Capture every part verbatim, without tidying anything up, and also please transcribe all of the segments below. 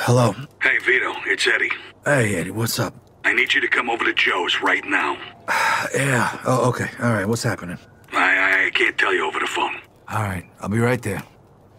Hello. Hey, Vito, it's Eddie. Hey, Eddie, what's up? I need you to come over to Joe's right now. Yeah. Oh, okay. All right. What's happening? I, I can't tell you over the phone. All right. I'll be right there.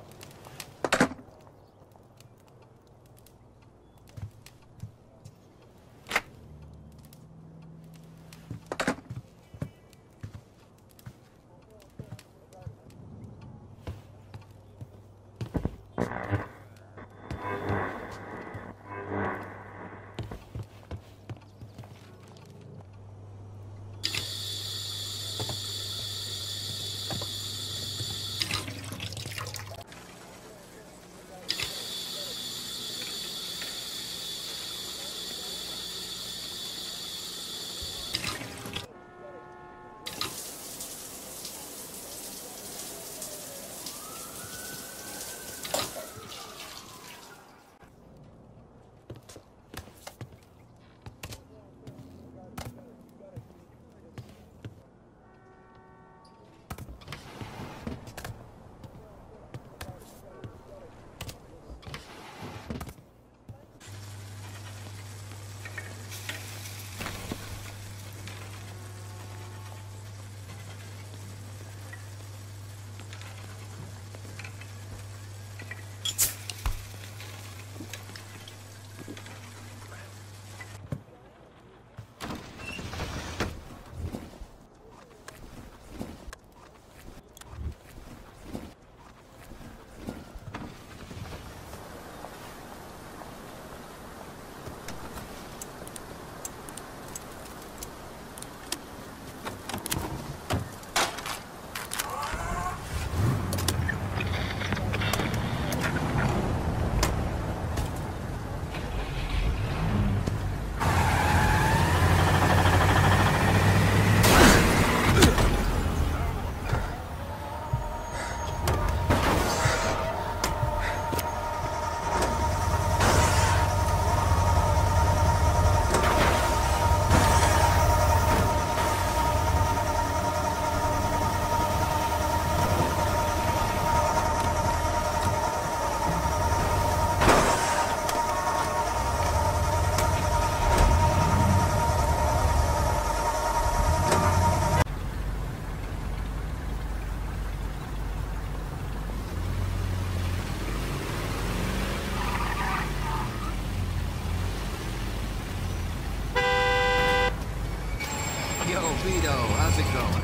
Vito, how's it going?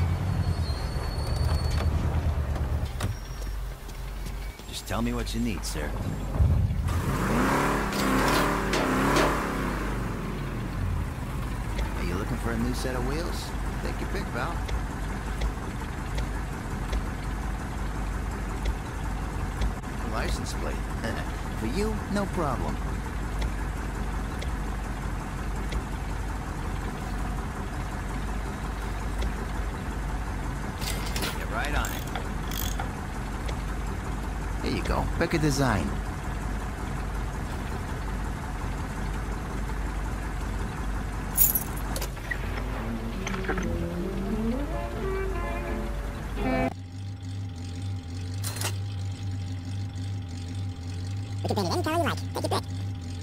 Just tell me what you need, sir. Are you looking for a new set of wheels? Take your pick, pal. License plate. For you, no problem. Right on it. Here you go. Pick a design. You can paint it any color you like. Take your pick.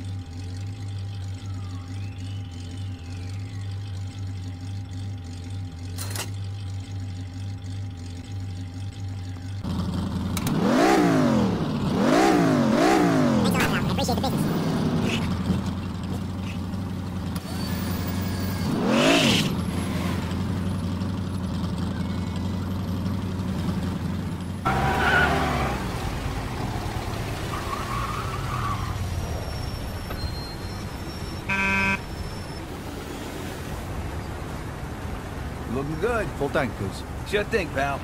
Looking good. Full tank, please. Sure thing, pal.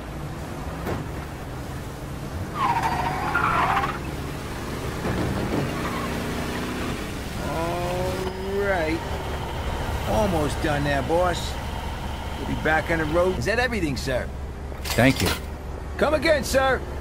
All right. Almost done there, boss. We'll be back on the road. Is that everything, sir? Thank you. Come again, sir.